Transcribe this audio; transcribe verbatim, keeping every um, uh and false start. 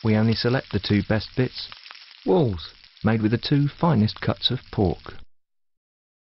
we only select the two best bits. Walls, made with the two finest cuts of pork.